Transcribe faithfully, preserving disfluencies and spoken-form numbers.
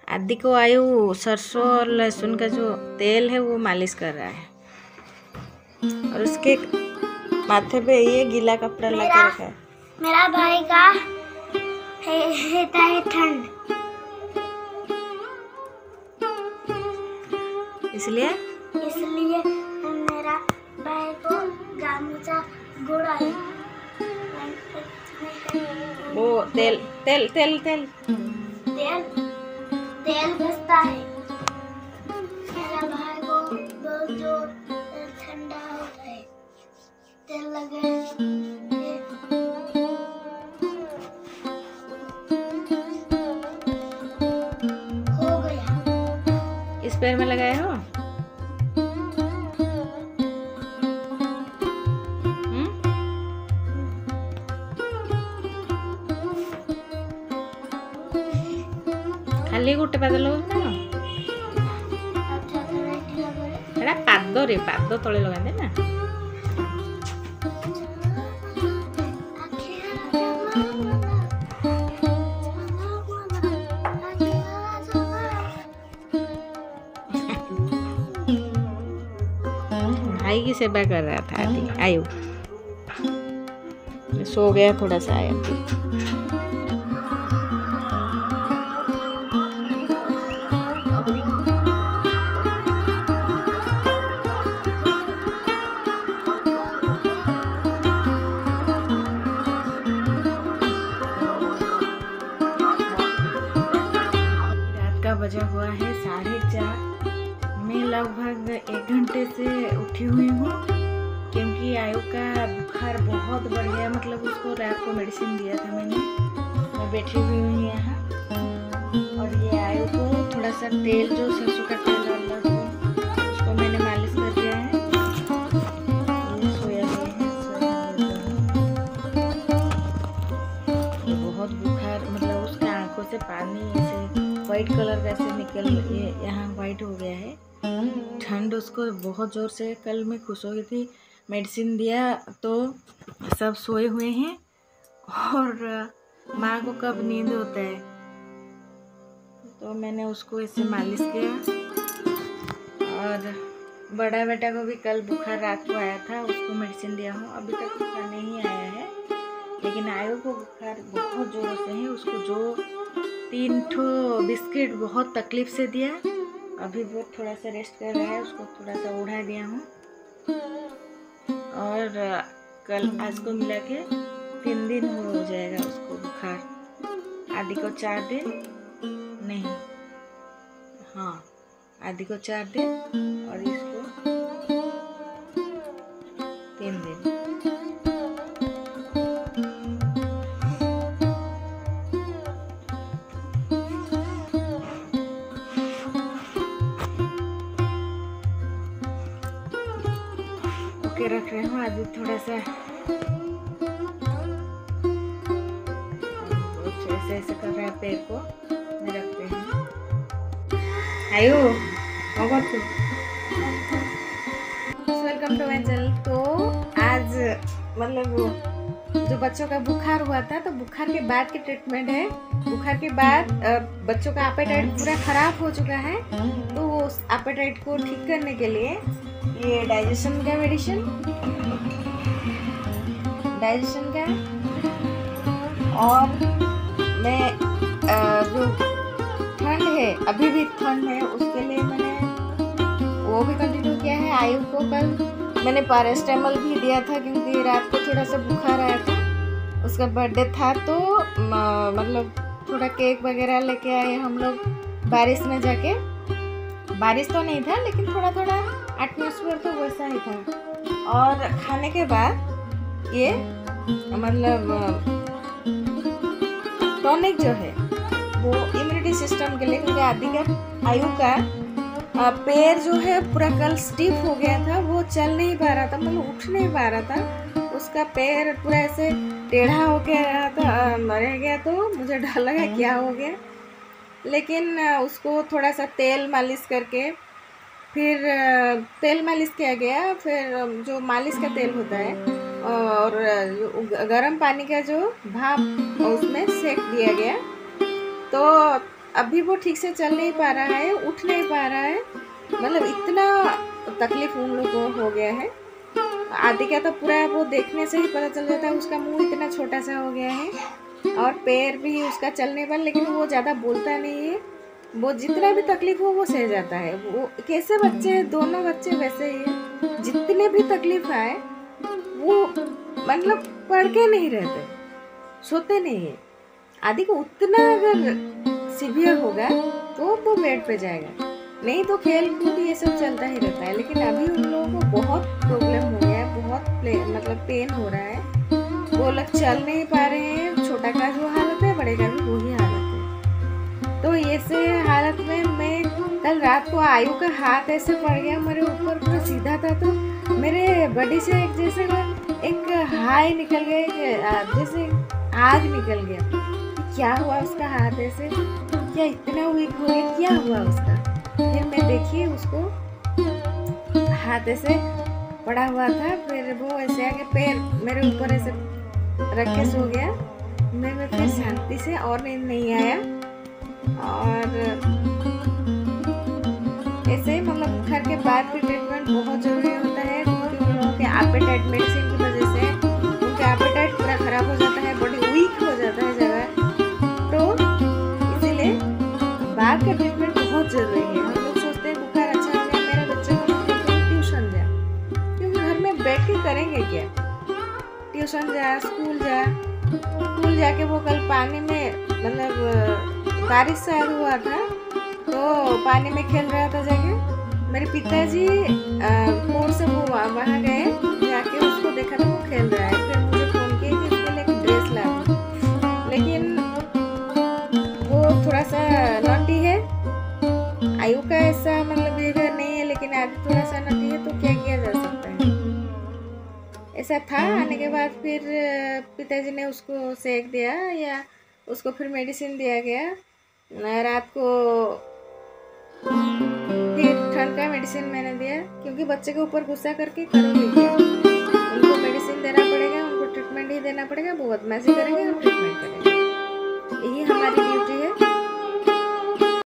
आदि को आयु सरसों और लहसुन का जो तेल है वो मालिश कर रहा है और उसके माथे पे ये गीला कपड़ा लगा रखा है। मेरा भाई का है, रहता है ठंड, इसलिए इसलिए मेरा भाई को गामूचा गोड़ा है। वो तेल तेल तेल तेल तेल तेल घसता है। मेरा भाई को बहुत जोर ठंडा होता है, तेल लगे हो गया। इस पैर में लगाए हो? हम्म? खाली गोटे पाद लगा ना पाद रे पाद तले लगाते ना। भाई की सेवा कर रहा था आदि। आयु सो गया थोड़ा सा आया। रात का बजा हुआ है साढ़े चार। मैं लगभग एक घंटे से उठी हुई हूँ क्योंकि आयु का बुखार बहुत बढ़ गया। मतलब उसको रात को मेडिसिन दिया था मैंने। मैं बैठी हुई हूँ यहाँ और ये आयु को थोड़ा सा तेल जो सरसों का तेल वाला था उसको मैंने मालिश कर दिया है। ये सोया हुआ है, सोया बहुत बुखार, मतलब उसके आंखों से पानी ऐसे वाइट कलर का ऐसे निकल, ये यहाँ वाइट हो गया है। ठंड उसको बहुत ज़ोर से, कल मैं खुश हो गई थी, मेडिसिन दिया तो सब सोए हुए हैं और माँ को कब नींद होता है तो मैंने उसको ऐसे मालिश किया। और बड़ा बेटा को भी कल बुखार रात को आया था, उसको मेडिसिन दिया हूँ। अभी तक बुखार नहीं आया है लेकिन आयु को बुखार बहुत ज़ोरों से है। उसको जो तीन ठो बिस्किट बहुत तकलीफ से दिया, अभी वो थोड़ा सा रेस्ट कर रहा है। उसको थोड़ा सा उड़ा दिया हूँ और कल आज को मिला के तीन दिन हो जाएगा उसको बुखार। आदि को चार दिन नहीं, हाँ आदि को चार दिन और इसको तीन दिन। ओके रख रहे हूँ। आदि थोड़ा सा ऐसे ऐसे कर रहा है, पैर को मैं रख रही हूँ। आयु वेलकम टू माय चैनल। तो आज मतलब जो बच्चों का बुखार हुआ था तो बुखार के बाद की ट्रीटमेंट है। बुखार के बाद बच्चों का एपेटाइट पूरा खराब हो चुका है तो उस एपेटाइट को ठीक करने के लिए ये डाइजेशन का मेडिसिन, डाइजेशन का, और मैं जो ठंड है, अभी भी ठंड है, उसके लिए मैंने वो भी कंटिन्यू किया है। आयु को कल मैंने पैरास्टामोल भी दिया था क्योंकि रात को थोड़ा सा बुखार आया था, उसका बर्थडे था तो मतलब थोड़ा केक वगैरह लेके आए हम लोग बारिश में जाके। बारिश तो नहीं था लेकिन थोड़ा थोड़ा एटमॉस्फेयर तो वैसा ही था। और खाने के बाद ये मतलब टॉनिक जो है वो इम्यूनिटी सिस्टम के लिए, क्योंकि आदि का आयु का पैर जो है पूरा कल स्टिफ हो गया था, वो चल नहीं पा रहा था, मतलब उठ नहीं पा रहा था। उसका पैर पूरा ऐसे टेढ़ा हो गया था, रह गया तो मुझे डर लगा क्या हो गया। लेकिन उसको थोड़ा सा तेल मालिश करके, फिर तेल मालिश किया गया, फिर जो मालिश का तेल होता है और गर्म पानी का जो भाप उसमें सेक दिया गया। तो अभी वो ठीक से चल नहीं पा रहा है, उठ नहीं पा रहा है, मतलब इतना तकलीफ उन लोगों को हो गया है। आदि का तो पूरा वो देखने से ही पता चल जाता है, उसका मुंह इतना छोटा सा हो गया है और पैर भी उसका चलने पर, लेकिन वो ज़्यादा बोलता नहीं है। वो जितना भी तकलीफ हो वो सह जाता है। वो कैसे बच्चे, दोनों बच्चे वैसे ही है, जितने भी तकलीफ आए वो मतलब पढ़ के नहीं रहते, सोते नहीं है। आदि को उतना अगर सीवियर होगा तो वो बेड पे जाएगा, नहीं तो खेल कूद ये सब चलता ही रहता है। लेकिन अभी उन लोगों को बहुत प्रॉब्लम हो गया है, बहुत मतलब पेन हो रहा है, वो लोग चल नहीं पा रहे हैं। छोटा का जो हालत है, बड़े का भी वही हालत है। तो ऐसे हालत में मैं कल रात को आयु का हाथ ऐसे पड़ गया मेरे ऊपर, पूरा सीधा था, तो मेरे बॉडी से एक जैसे एक हाई निकल गया, जैसे आग निकल गया। क्या हुआ उसका हाथ ऐसे, क्या इतना वीक हो गया, क्या हुआ उसका? फिर मैं देखिए उसको हाथ ऐसे पड़ा हुआ था, फिर वो ऐसे आके पैर मेरे ऊपर ऐसे रख के सो गया। मैं मैं फिर शांति से, और नींद नहीं आया। और ऐसे मतलब बुखार के बाद भी ट्रीटमेंट बहुत जरूरी होता है, क्योंकि उन लोगों के एपेटाइट मेडिसिन की वजह से उनका एपेटाइट पूरा खराब हो जाता है, बॉडी वीक हो जाता है जगह। तो इसीलिए बाद का ट्रीटमेंट बहुत जरूरी है। हम लोग सोचते हैं बुखार अच्छा हो गया, मेरे बच्चे को ट्यूशन जा, क्योंकि घर में बैठ के करेंगे क्या? ट्यूशन जा, स्कूल जा, स्कूल जाके वो कल पानी में, मतलब बारिश शायद हुआ था तो पानी में खेल रहा था जाके। मेरे पिताजी फोन से वो वहाँ गए, जाके उसको देखा तो वो खेल रहा है। फिर मुझे फोन किया कि उसके लिए एक ड्रेस ला दो, लेकिन वो थोड़ा सा नॉटी है। आयु का ऐसा मतलब बिहेवियर नहीं है, लेकिन आज थोड़ा सा नॉटी है, तो क्या किया जा सकता है? ऐसा था। आने के बाद फिर पिताजी ने उसको सेक दिया, या उसको फिर मेडिसिन दिया गया। रात को फिर ठंड का मेडिसिन मैंने दिया, क्योंकि बच्चे के ऊपर गुस्सा करके करोगे क्या? उनको मेडिसिन देना पड़ेगा, उनको ट्रीटमेंट ही देना पड़ेगा। वो बदमाशी करेंगे और